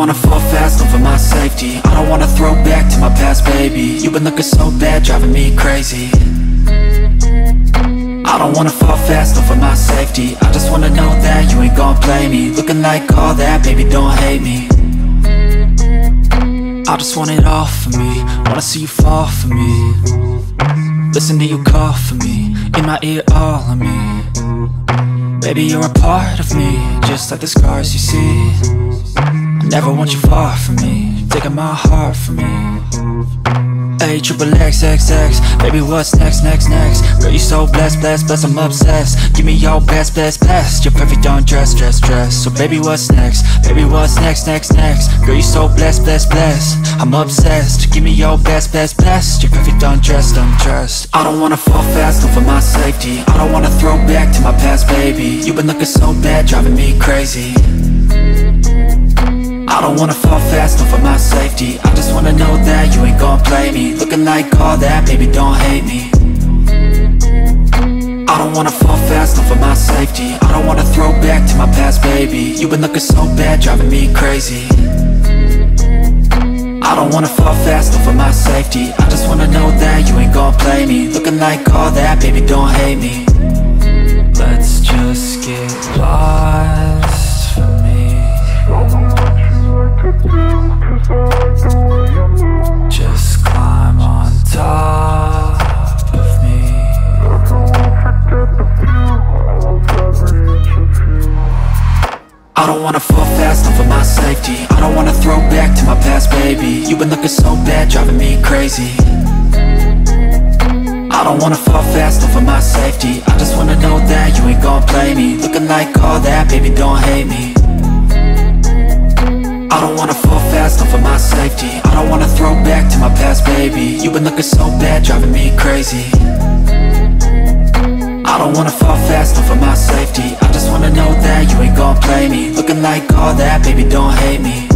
wanna fall fast, not for my safety. I don't wanna throw back to my past, baby. You've been looking so bad, driving me crazy. I don't wanna fall fast, not for my safety. I just wanna know that you ain't gon' play me. Looking like all that, baby, don't hate me. I just want it all for me. Wanna see you fall for me. Listen to you call for me. In my ear, all of me. Baby, you're a part of me, just like the scars you see. I never want you far from me, taking my heart from me. A triple XXX, baby, what's next, next, next? Girl, you so blessed, blessed, blessed, I'm obsessed. Give me your best, best, best. You're perfect, don't dress, dress, dress. So baby, what's next? Baby, what's next, next, next? Girl, you so blessed, blessed, blessed. I'm obsessed. Give me your best, best, best. You're perfect, don't dress, don't dress. I don't wanna fall fast, not for my safety. I don't wanna throw back to my past, baby. You've been looking so bad, driving me crazy. I don't wanna fall fast, not for my safety. I just wanna know that you ain't gon' play me. Looking like all that, baby, don't hate me. I don't wanna fall fast, not for my safety. I don't wanna throw back to my past, baby. You've been looking so bad, driving me crazy. I don't wanna fall fast, not for my safety. I just wanna know that you ain't gon' play me. Looking like all that, baby, don't hate me. Let's just get lost for me. Just climb on top of me. I don't wanna fall fast, not for my safety. I don't wanna throw back to my past, baby. You've been looking so bad, driving me crazy. I don't wanna fall fast, not for my safety. I just wanna know that you ain't gon' play me. Looking like all that, baby, don't hate me. I don't wanna fall fast, not for my safety. I don't wanna throw back to my past, baby. You've been looking so bad, driving me crazy. I don't wanna fall fast, not for my safety. I just wanna know that you ain't gon' play me. Looking like all that, baby, don't hate me.